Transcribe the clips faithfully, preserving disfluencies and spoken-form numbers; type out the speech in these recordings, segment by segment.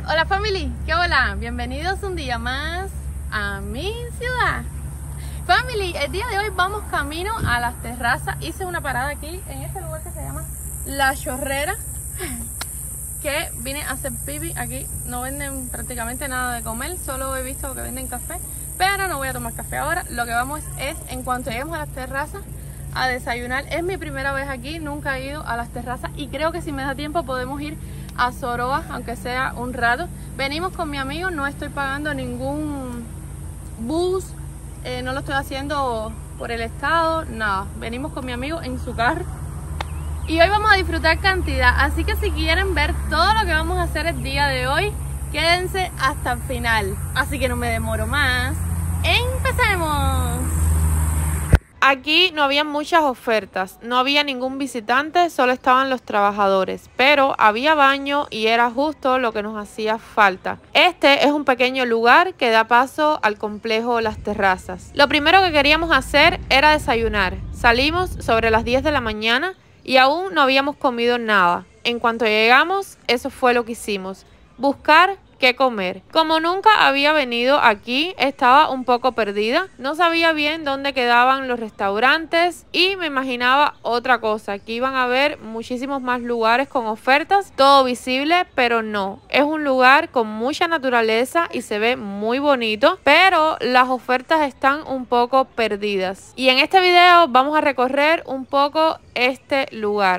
Hola family, ¿qué hola? Bienvenidos un día más a mi ciudad. Family, el día de hoy vamos camino a las terrazas. Hice una parada aquí en este lugar que se llama La Chorrera, que vine a hacer pipi. Aquí no venden prácticamente nada de comer, solo he visto que venden café, pero no voy a tomar café ahora. Lo que vamos es, en cuanto lleguemos a las terrazas, a desayunar. Es mi primera vez aquí, nunca he ido a las terrazas y creo que si me da tiempo podemos ir a Soroa, aunque sea un rato. Venimos con mi amigo, no estoy pagando ningún bus, eh, no lo estoy haciendo por el estado, nada. Venimos con mi amigo en su carro y hoy vamos a disfrutar cantidad, así que si quieren ver todo lo que vamos a hacer el día de hoy, quédense hasta el final. Así que no me demoro más, ¡empecemos! Aquí no había muchas ofertas, no había ningún visitante, solo estaban los trabajadores, pero había baño y era justo lo que nos hacía falta. Este es un pequeño lugar que da paso al complejo Las Terrazas. Lo primero que queríamos hacer era desayunar. Salimos sobre las diez de la mañana y aún no habíamos comido nada. En cuanto llegamos, eso fue lo que hicimos, buscar qué comer. Como nunca había venido aquí, estaba un poco perdida, no sabía bien dónde quedaban los restaurantes y me imaginaba otra cosa, que iban a haber muchísimos más lugares con ofertas, todo visible, pero no, es un lugar con mucha naturaleza y se ve muy bonito, pero las ofertas están un poco perdidas. Y en este video vamos a recorrer un poco este lugar.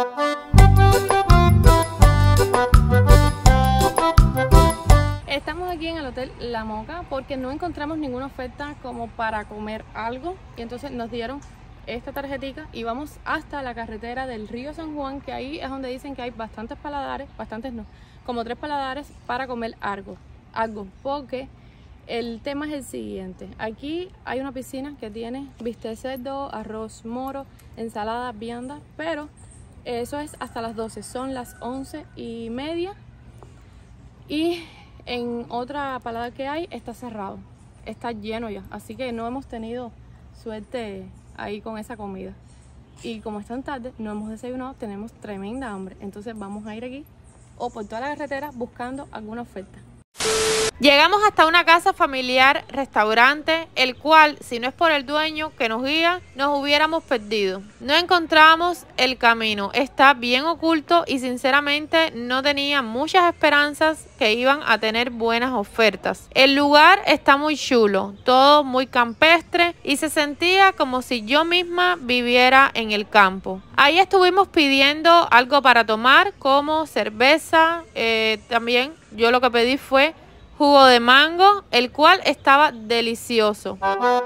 Estamos aquí en el Hotel La Moca porque no encontramos ninguna oferta como para comer algo y entonces nos dieron esta tarjetita y vamos hasta la carretera del río San Juan, que ahí es donde dicen que hay bastantes paladares, bastantes no, como tres paladares para comer algo, algo, porque el tema es el siguiente. Aquí hay una piscina que tiene bistec de cerdo, arroz moro, ensalada, vianda, pero eso es hasta las doce, son las once y media y en otra palada que hay está cerrado, está lleno ya, así que no hemos tenido suerte ahí con esa comida. Y como es tan tarde, no hemos desayunado, tenemos tremenda hambre, entonces vamos a ir aquí o por toda la carretera buscando alguna oferta. Llegamos hasta una casa familiar restaurante, el cual, si no es por el dueño que nos guía, nos hubiéramos perdido. No encontramos el camino, está bien oculto y sinceramente no tenía muchas esperanzas que iban a tener buenas ofertas. El lugar está muy chulo, todo muy campestre y se sentía como si yo misma viviera en el campo. Ahí estuvimos pidiendo algo para tomar como cerveza, eh, también yo lo que pedí fue jugo de mango, el cual estaba delicioso.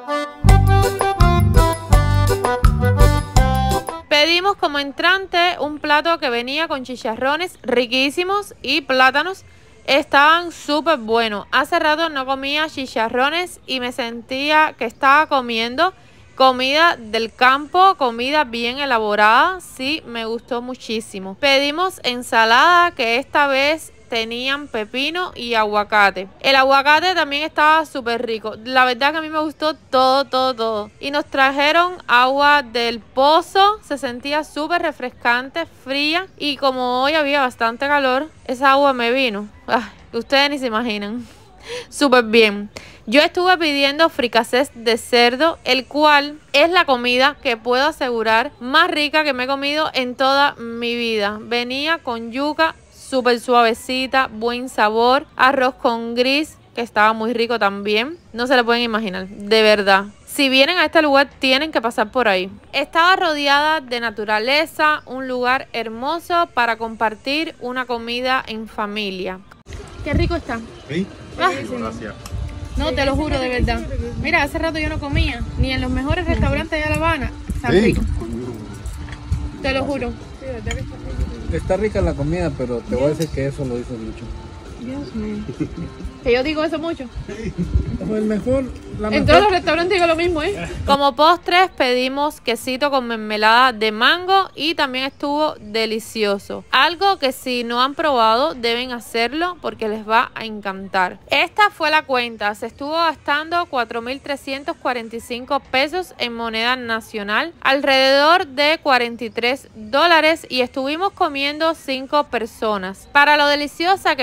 Pedimos como entrante un plato que venía con chicharrones riquísimos y plátanos. Estaban súper buenos. Hace rato no comía chicharrones y me sentía que estaba comiendo comida del campo, comida bien elaborada. Sí, me gustó muchísimo. Pedimos ensalada, que esta vez tenían pepino y aguacate. El aguacate también estaba súper rico. La verdad que a mí me gustó todo, todo, todo. Y nos trajeron agua del pozo. Se sentía súper refrescante, fría. Y como hoy había bastante calor, esa agua me vino. Ay, ustedes ni se imaginan. Súper bien. Yo estuve pidiendo fricasés de cerdo, el cual es la comida que puedo asegurar más rica que me he comido en toda mi vida. Venía con yuca súper suavecita, buen sabor, arroz con gris, que estaba muy rico también. No se lo pueden imaginar, de verdad. Si vienen a este lugar, tienen que pasar por ahí. Estaba rodeada de naturaleza, un lugar hermoso para compartir una comida en familia. Qué rico está. Sí, ah, gracias. No, te lo juro, de verdad. Mira, hace rato yo no comía, ni en los mejores restaurantes de La Habana. Está Sí. rico. Te lo juro. Está rica la comida, pero te voy a decir que eso lo dices mucho. Dios mío. Que yo digo eso mucho. Como el mejor, la En mejor. todos los restaurantes digo lo mismo, ¿eh? Como postres pedimos quesito con mermelada de mango y también estuvo delicioso. Algo que si no han probado deben hacerlo porque les va a encantar. Esta fue la cuenta. Se estuvo gastando cuatro mil trescientos cuarenta y cinco pesos en moneda nacional, alrededor de cuarenta y tres dólares, y estuvimos comiendo cinco personas. Para lo deliciosa que estuvo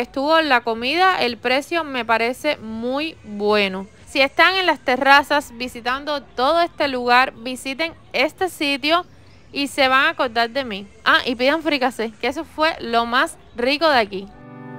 la comida, el precio me parece muy bueno. Si están en las terrazas visitando todo este lugar, visiten este sitio y se van a acordar de mí. Ah, y pidan fricasé, que eso fue lo más rico de aquí.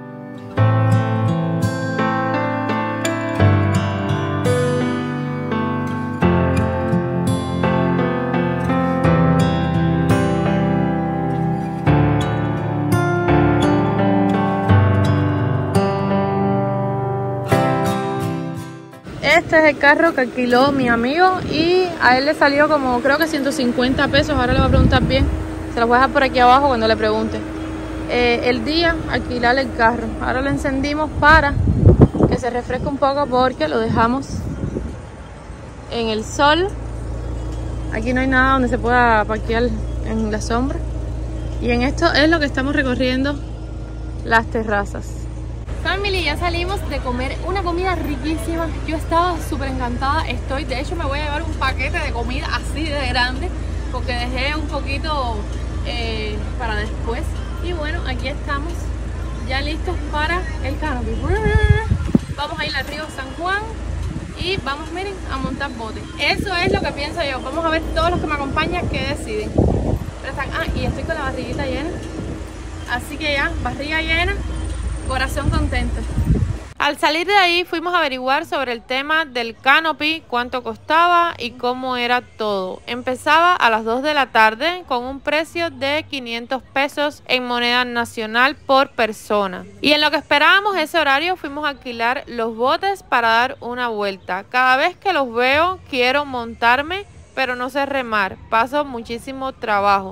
Este es el carro que alquiló mi amigo y a él le salió como creo que ciento cincuenta pesos. Ahora le voy a preguntar bien, se los voy a dejar por aquí abajo cuando le pregunte. Eh, el día alquilar el carro. Ahora lo encendimos para que se refresque un poco porque lo dejamos en el sol. Aquí no hay nada donde se pueda parquear en la sombra. Y en esto es lo que estamos recorriendo las terrazas. Family, ya salimos de comer una comida riquísima. Yo estaba súper encantada, estoy, de hecho me voy a llevar un paquete de comida así de grande porque dejé un poquito eh, para después. Y bueno, aquí estamos ya listos para el canopy. Vamos a ir al río San Juan y vamos, miren, a montar bote. Eso es lo que pienso yo. Vamos a ver todos los que me acompañan que deciden. Pero están, ah, y estoy con la barriguita llena, así que ya, barriga llena, corazón contento. Al salir de ahí fuimos a averiguar sobre el tema del canopy, cuánto costaba y cómo era todo. Empezaba a las dos de la tarde con un precio de quinientos pesos en moneda nacional por persona. Y en lo que esperábamos ese horario fuimos a alquilar los botes para dar una vuelta. Cada vez que los veo quiero montarme, pero no sé remar. Paso muchísimo trabajo.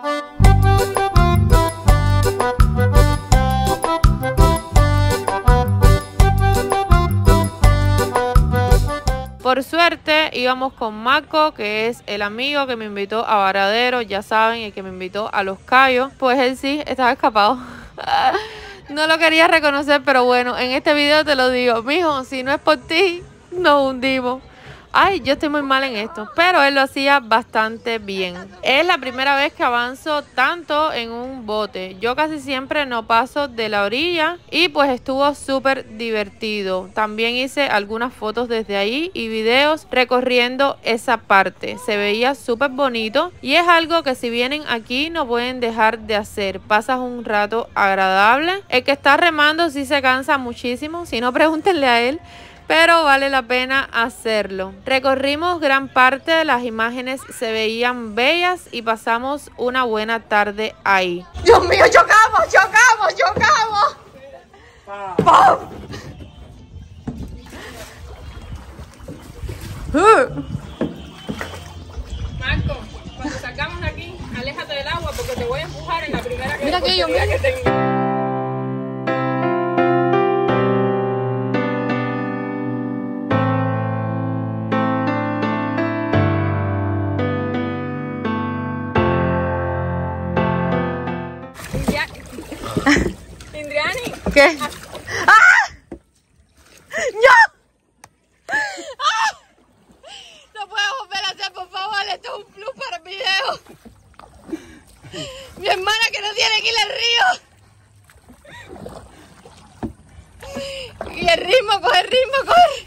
Por suerte íbamos con Marco, que es el amigo que me invitó a Varadero, ya saben, el que me invitó a Los Cayos. Pues él sí estaba escapado. No lo quería reconocer, pero bueno, en este video te lo digo. Mijo, si no es por ti, nos hundimos. Ay, yo estoy muy mal en esto, pero él lo hacía bastante bien. Es la primera vez que avanzo tanto en un bote. Yo casi siempre no paso de la orilla y pues estuvo súper divertido. También hice algunas fotos desde ahí y videos recorriendo esa parte. Se veía súper bonito y es algo que si vienen aquí no pueden dejar de hacer. Pasas un rato agradable. El que está remando sí se cansa muchísimo, si no pregúntenle a él. Pero vale la pena hacerlo. Recorrimos gran parte, las imágenes se veían bellas y pasamos una buena tarde ahí. ¡Dios mío, chocamos, chocamos, chocamos! ¡Pam! Uh. Marco, cuando salgamos de aquí, aléjate del agua porque te voy a empujar en la primera que, mira que, yo, mira. que tenga. ¿Qué? ¡Ah! ¡No! ¡Ah! No puedo volver a hacer, por favor. Esto es un plus para el video. Mi hermana que no tiene que ir al río. Y el ritmo, coge el ritmo,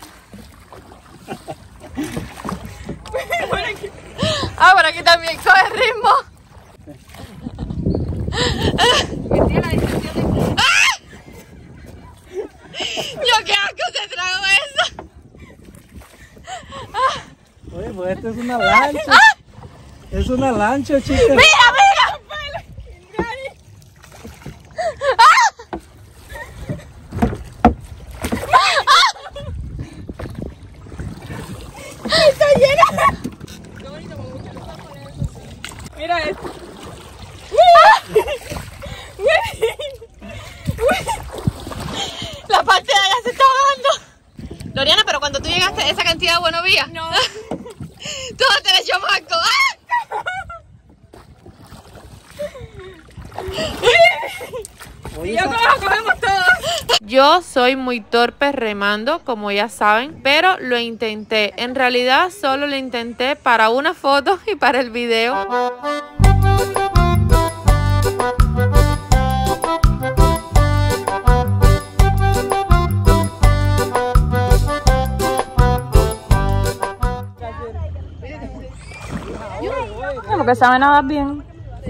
coge. Ah, por aquí también, coge el ritmo. Yo qué asco te trago eso. Ah. Oye, pues esta es una lancha. Ah. Es una lancha, chica. Mira, mira. Ah. Ah. Está llena. Qué bonito, con mucho luz con eso. Mira esto. Ah. La parte de allá se está ahogando. Loriana, pero cuando tú llegaste a esa cantidad de buenos días. No. Todo te lo echó Marco. ¡Ah! Y yo como cogemos todos. Yo soy muy torpe remando, como ya saben, pero lo intenté. En realidad solo lo intenté para una foto y para el video. porque sabe nadar bien.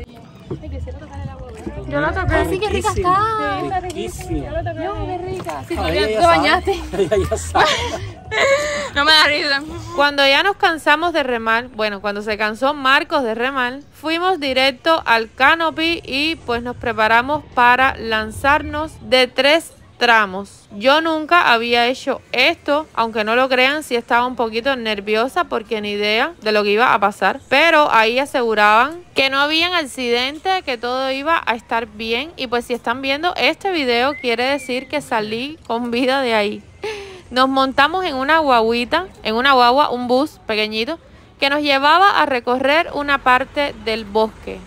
Yo la toqué. Sí, qué rica está. Está riquísima. Yo, qué rica. Sí, Ay, porque ella te bañaste. sabe. Ella ya sabe. No me da risa. Cuando ya nos cansamos de remar, bueno, cuando se cansó Marcos de remar, fuimos directo al canopy y pues nos preparamos para lanzarnos de tres tramos. Yo nunca había hecho esto, aunque no lo crean, sí estaba un poquito nerviosa porque ni idea de lo que iba a pasar, pero ahí aseguraban que no había accidente, que todo iba a estar bien, y pues si están viendo este video quiere decir que salí con vida de ahí. Nos montamos en una guaguita, en una guagua, un bus pequeñito, que nos llevaba a recorrer una parte del bosque.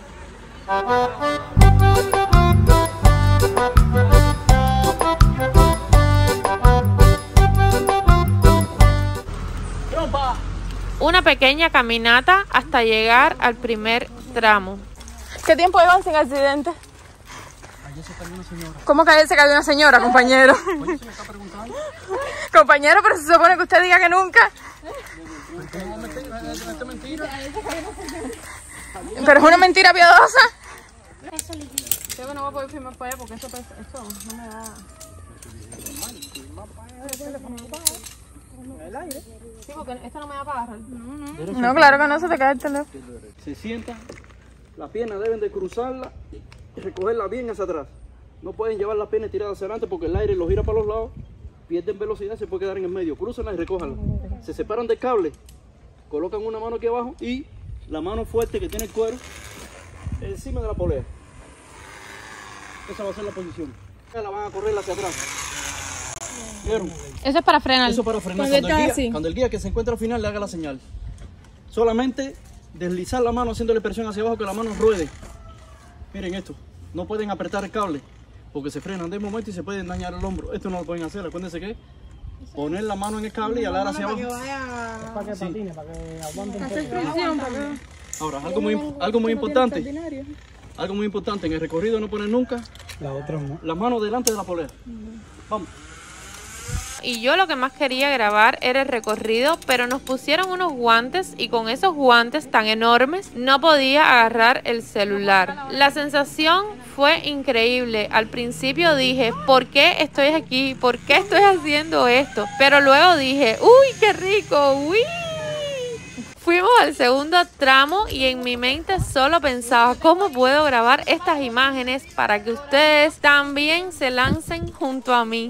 Una pequeña caminata hasta llegar al primer tramo. ¿Qué tiempo llevan sin accidente? Ayer se cayó una señora. ¿Cómo que ayer se cayó una señora, compañero? Oye, se me está preguntando. Compañero, pero se supone que usted diga que nunca. No, mentira, es mentira. Pero es una mentira piadosa. Yo no voy a poder filmar para allá porque esto, esto no me da. El aire. Sí, porque esto no me da para agarrar. No, no. No, claro que no, se te cae el teléfono. Se sientan, las piernas deben de cruzarla y recogerla bien hacia atrás. No pueden llevar las piernas tiradas hacia adelante porque el aire los gira para los lados, pierden velocidad y se puede quedar en el medio. Crúzenla y recójanla. Se separan del cable, colocan una mano aquí abajo y la mano fuerte que tiene el cuero encima de la polea. Esa va a ser la posición. La van a correr hacia atrás. ¿Vieron? Eso es para frenar. Eso para frenar. Cuando el, guía, cuando el guía que se encuentra al final le haga la señal. Solamente deslizar la mano haciéndole presión hacia abajo que la mano ruede. Miren esto. No pueden apretar el cable porque se frenan de momento y se pueden dañar el hombro. Esto no lo pueden hacer. Acuérdense que poner la mano en el cable y alar hacia abajo. Para que patine, para que aguante un poco. Ahora, algo muy, algo muy importante. Algo muy importante. En el recorrido no poner nunca la otra no. Las manos delante de la polea. Vamos. Y yo lo que más quería grabar era el recorrido, pero nos pusieron unos guantes y con esos guantes tan enormes no podía agarrar el celular. La sensación fue increíble. Al principio dije, ¿por qué estoy aquí? ¿Por qué estoy haciendo esto? Pero luego dije, ¡uy, qué rico! ¡Uy! Fuimos al segundo tramo y en mi mente solo pensaba, ¿cómo puedo grabar estas imágenes para que ustedes también se lancen junto a mí?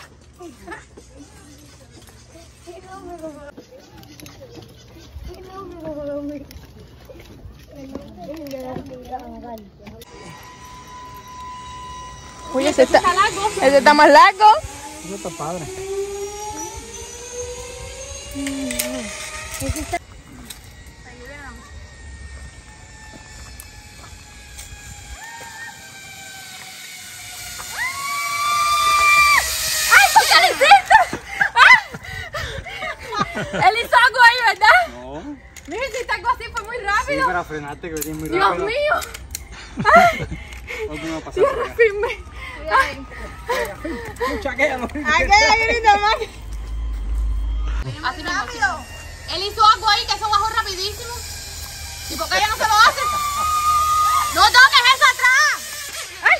Oye, ese está, ese está más largo. Eso está padre. Él hizo algo ahí, ¿verdad? No. Mira, si está algo así fue muy rápido. Sí, para frenarte que venís muy Dios rápido. mío. Ay, No te va a pasar tierra por allá. firme. Chaquéalo. Así mismo, así. Él hizo algo ahí que eso bajó rapidísimo. ¿Y por qué ella no se lo hace? ¡No toques eso atrás! ¡Ay!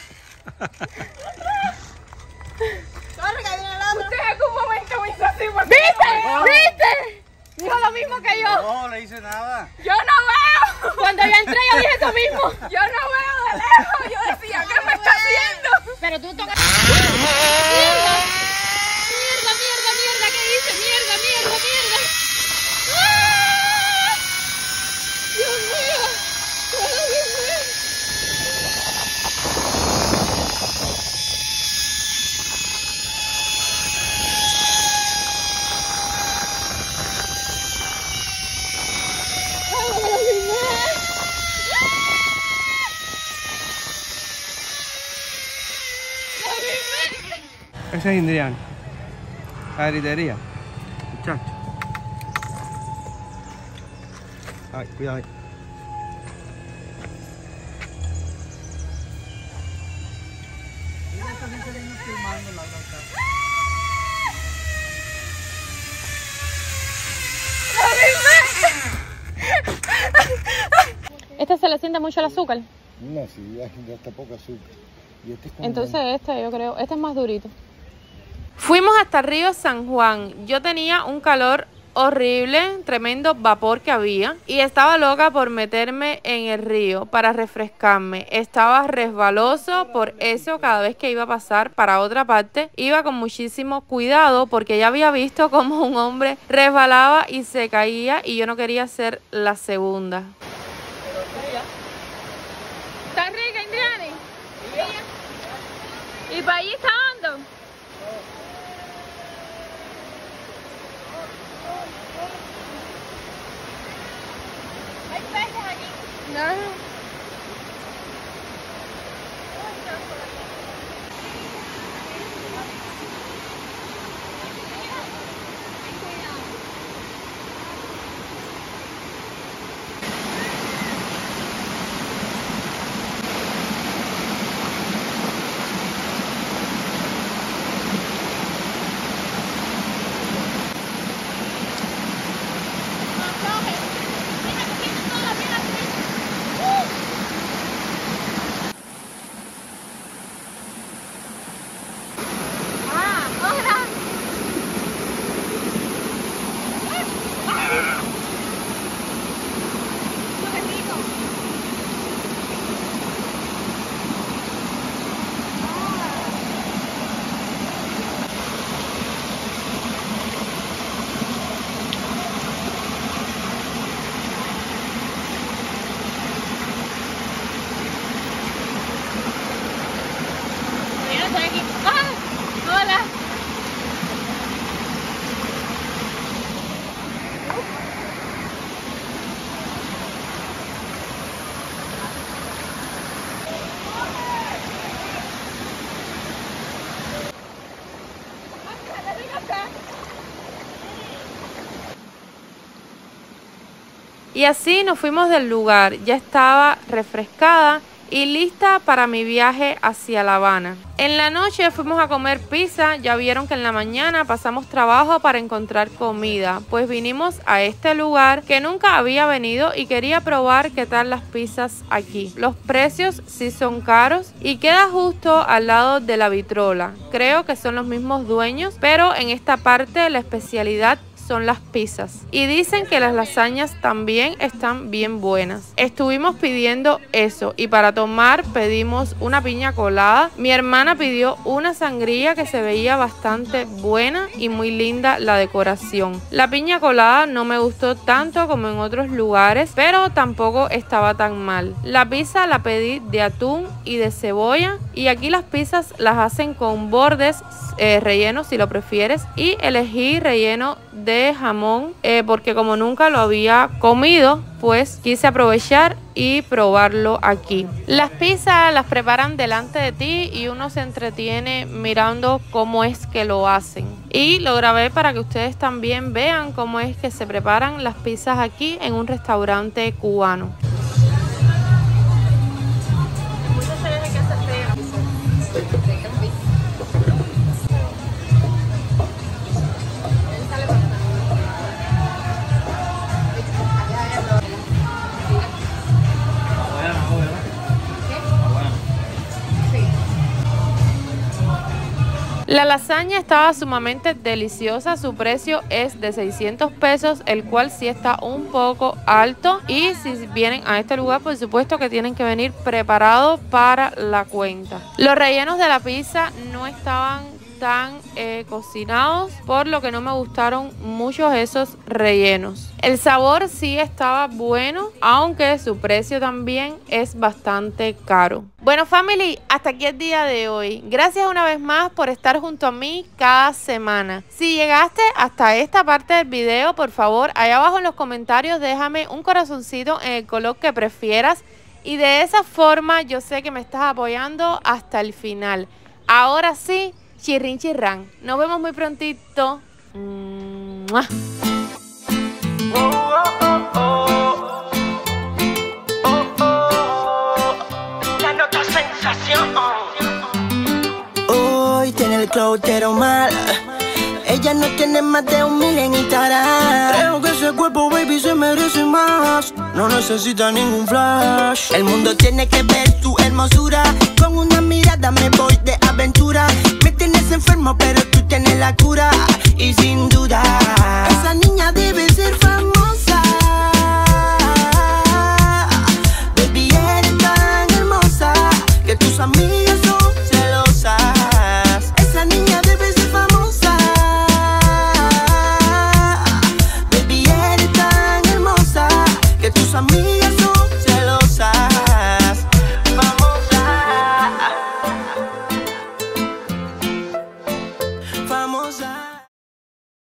Usted en algún momento me hizo así. ¿Viste? ¿Viste? Dijo lo mismo que yo. No, le hice nada. Yo no veo. Cuando yo entré yo dije eso mismo. Yo no veo de lejos. Yo decía, ¿qué me está haciendo? Pero tú tocas. Mierda, mierda, mierda, mierda, ¿qué hice? Mierda, mierda, mierda. ¡Ah! Dios mío. Dios mío. Ese es Indrián. La gritería. Muchacho. Ay, cuidado ahí. ¿Este se le siente mucho el azúcar? No, sí, ya, ya está poco azúcar. Y este es como... Entonces este yo creo, este es más durito. Fuimos hasta el río San Juan. Yo tenía un calor horrible, tremendo vapor que había y estaba loca por meterme en el río para refrescarme. Estaba resbaloso, por eso cada vez que iba a pasar para otra parte iba con muchísimo cuidado porque ya había visto como un hombre resbalaba y se caía y yo no quería ser la segunda. ¿Está rica, Indiani? ¿Y para allí está hondo? ¿Hay peces aquí? No. Y así nos fuimos del lugar. Ya estaba refrescada y lista para mi viaje hacia La Habana. En la noche fuimos a comer pizza. Ya vieron que en la mañana pasamos trabajo para encontrar comida, pues vinimos a este lugar que nunca había venido y quería probar qué tal las pizzas aquí. Los precios sí son caros y queda justo al lado de la vitrola. Creo que son los mismos dueños, pero en esta parte la especialidad son las pizzas y dicen que las lasañas también están bien buenas. Estuvimos pidiendo eso y para tomar pedimos una piña colada. Mi hermana pidió una sangría que se veía bastante buena y muy linda la decoración. La piña colada no me gustó tanto como en otros lugares, pero tampoco estaba tan mal. La pizza la pedí de atún y de cebolla y aquí las pizzas las hacen con bordes eh, rellenos si lo prefieres, y elegí relleno de jamón eh, porque como nunca lo había comido, pues quise aprovechar y probarlo aquí. Las pizzas las preparan delante de ti y uno se entretiene mirando cómo es que lo hacen. Y lo grabé para que ustedes también vean cómo es que se preparan las pizzas aquí en un restaurante cubano. La lasaña estaba sumamente deliciosa, su precio es de seiscientos pesos, el cual sí está un poco alto, y si vienen a este lugar por supuesto que tienen que venir preparados para la cuenta. Los rellenos de la pizza no estaban tan eh, cocinados, por lo que no me gustaron mucho esos rellenos. El sabor sí estaba bueno, aunque su precio también es bastante caro. Bueno, family, hasta aquí el día de hoy. Gracias una vez más por estar junto a mí cada semana. Si llegaste hasta esta parte del video, por favor, allá abajo en los comentarios déjame un corazoncito en el color que prefieras, y de esa forma yo sé que me estás apoyando hasta el final. Ahora sí, chirrin chirrán. Nos vemos muy prontito. ¡Mua! Oh, oh, oh. Oh, oh. La nota sensación. Hoy tiene el cloutero mal. Ella no tiene más de un mil en Instagram. Creo que ese cuerpo, baby, se merece más. No necesita ningún flash. El mundo tiene que ver tu hermosura. Con una mirada me voy de aventura. Me tienes enfermo, pero tú tienes la cura. Y sin duda, esa niña debe ser famosa. Baby, eres tan hermosa que tus amigas son celosas. Esa niña debe ser famosa. Baby, eres tan hermosa que tus amigas